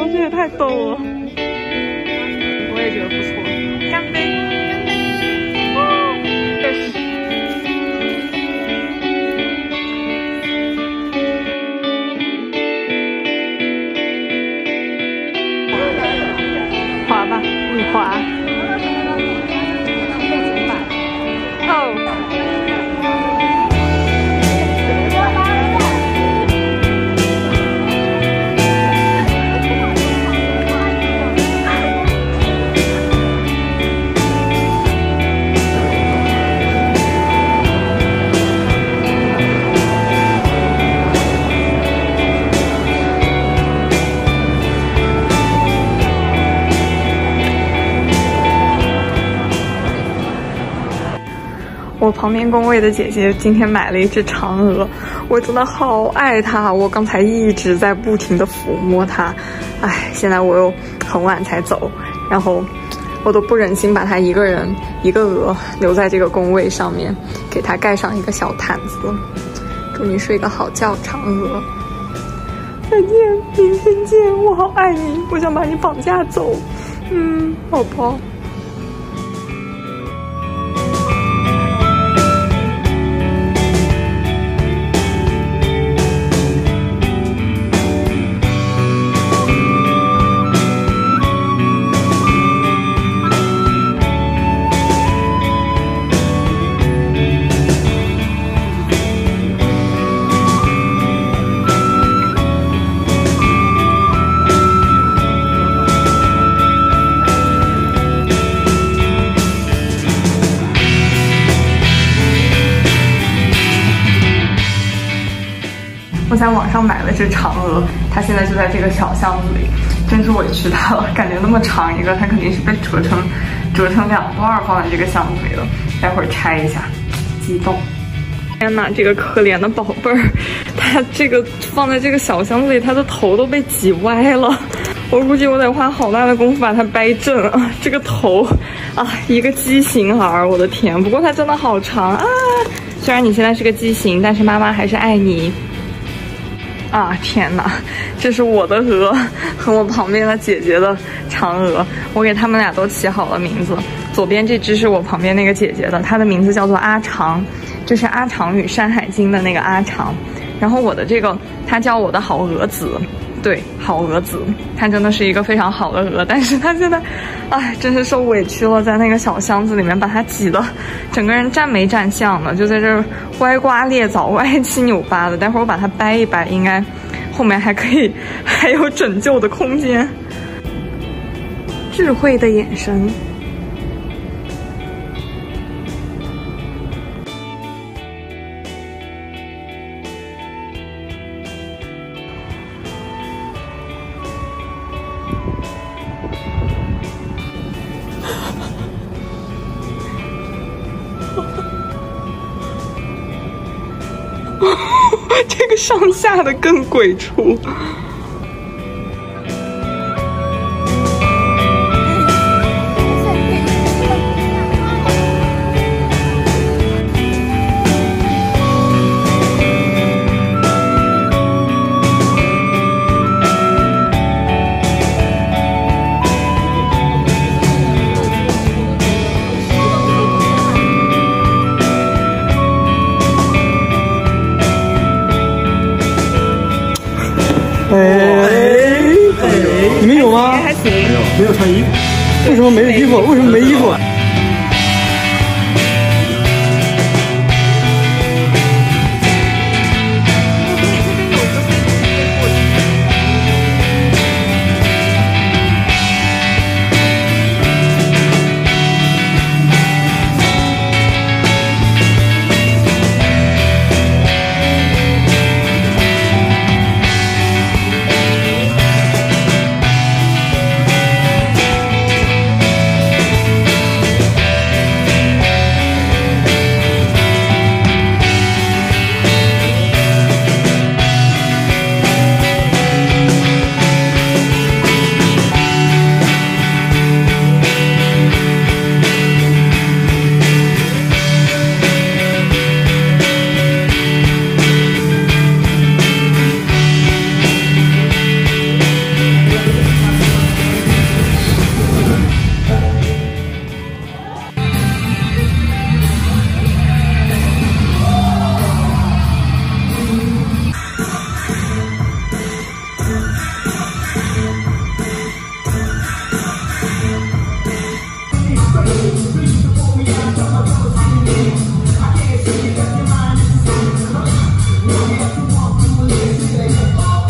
同学也太逗了，我也觉得不错。干杯！干杯！滑吧，你滑。哦。我旁边工位的姐姐今天买了一只嫦娥，我真的好爱它，我刚才一直在不停的抚摸它，哎，现在我又很晚才走，然后我都不忍心把它一个人一个鹅留在这个工位上面，给它盖上一个小毯子。祝你睡个好觉，嫦娥。再见，明天见，我好爱你，我想把你绑架走，宝宝。我在网上买了只嫦娥，它现在就在这个小巷子里，真是委屈它了，感觉那么长一个，它肯定是被折成2段放在这个箱子里了，待会儿拆一下，激动。天哪，这个可怜的宝贝儿，它这个放在这个小箱子里，它的头都被挤歪了，我估计我得花好大的功夫把它掰正啊！这个头啊，一个畸形儿，我的天！不过它真的好长啊！虽然你现在是个畸形，但是妈妈还是爱你。啊天哪，这是我的鹅和我旁边的姐姐的嫦娥，我给他们俩都起好了名字。左边这只是我旁边那个姐姐的，她的名字叫做阿长，就是阿长与《山海经》的那个阿长。然后我的这个，她叫我的好鹅子，对，好鹅子，她真的是一个非常好的鹅，但是她现在，哎，真是受委屈了，在那个小箱子里面把它挤得整个人站没站相的，就在这儿歪瓜裂枣、歪七扭八的。待会儿我把它掰一掰，应该后面还有拯救的空间。智慧的眼神。这个上下的更鬼畜。 你们有吗？ 还行， 没有穿衣服，为什么没有衣服？为什么没衣服？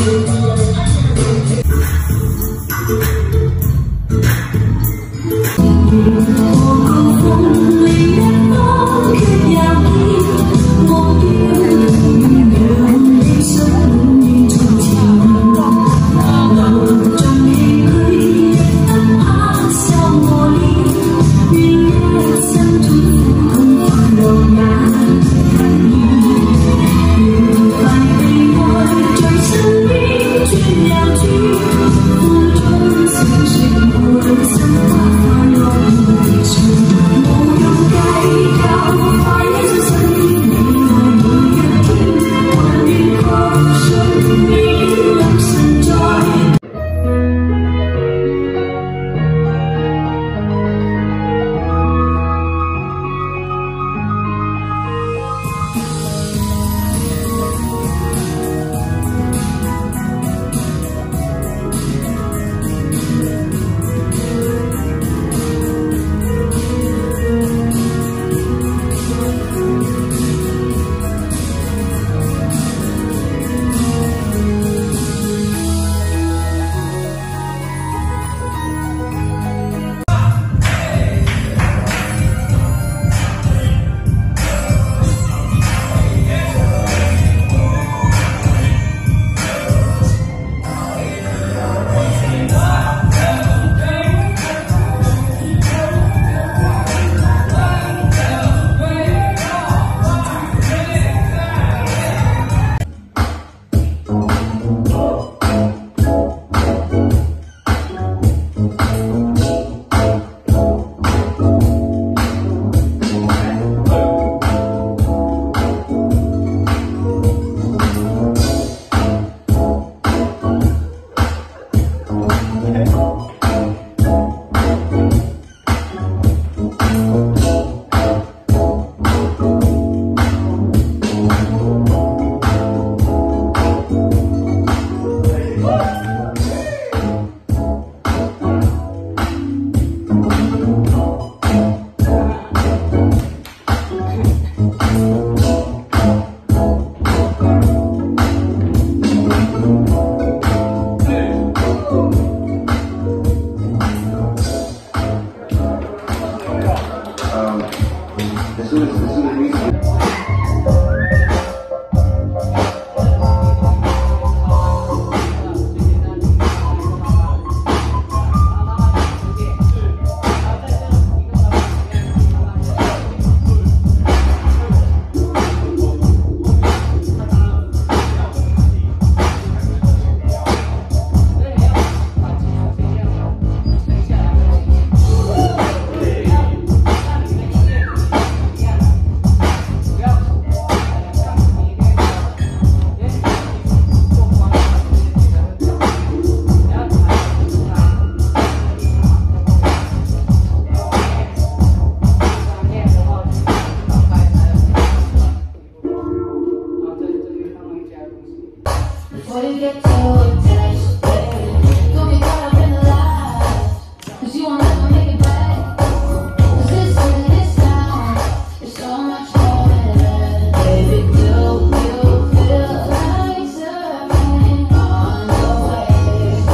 Before you get too attached, baby, don't be caught up in the lies, 'cause you won't never make it back. 'Cause this way, this time, it's so much more than that. Baby, do you feel like surfing on the waves?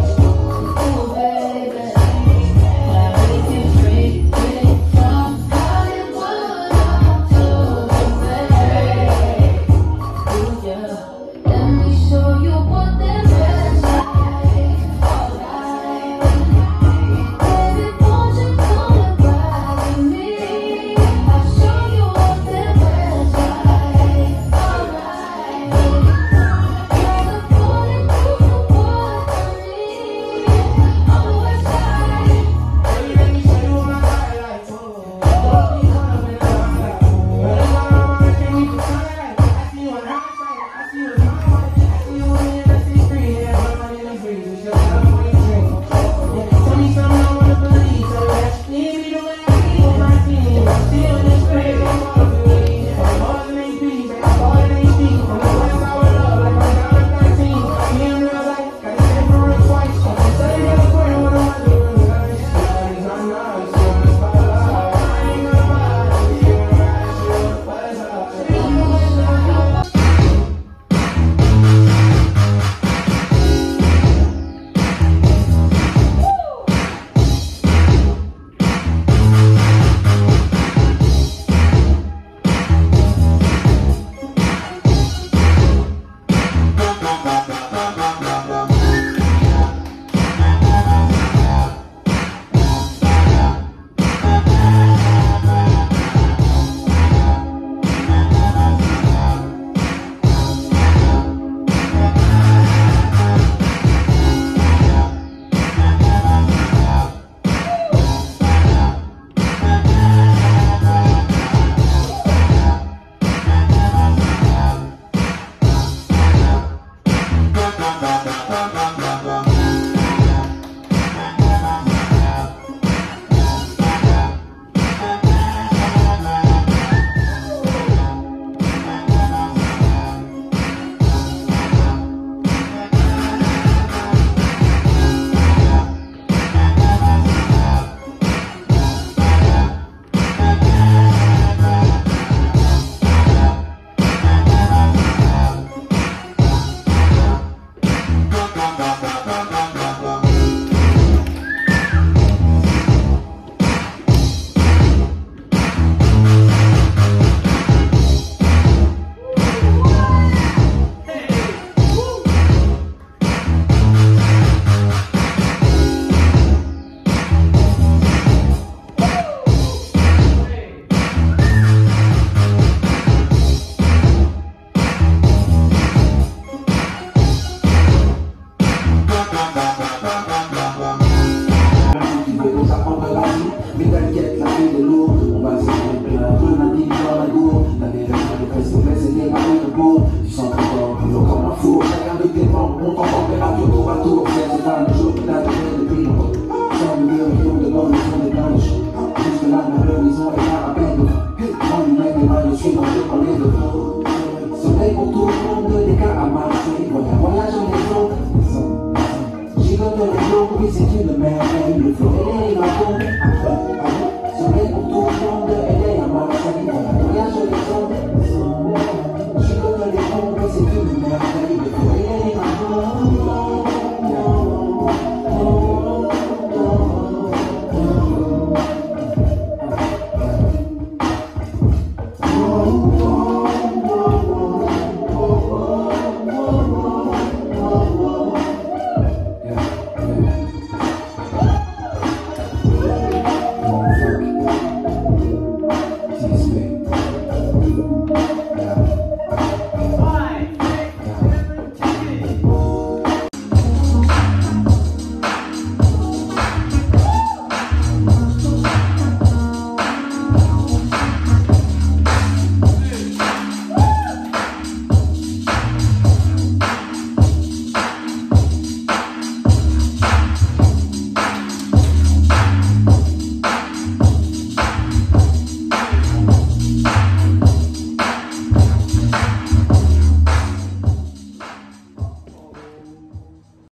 Oh, baby, now if you freak it from Hollywood up to the Bay, ooh, yeah. Let me show you what there's best. On va pas faire un tour à tour, c'est pas le jour de la télé de prix. Sans nous dire au fond de l'horizon des blanches. Jusque là, l'horizon est à la peine. Quand nous mettons les mains dessus, on peut parler de faux. Soleil pour tout le monde, des cas à marcher. Voyage en les jours. Gigote les jours, oui, c'est une merveille. Le flot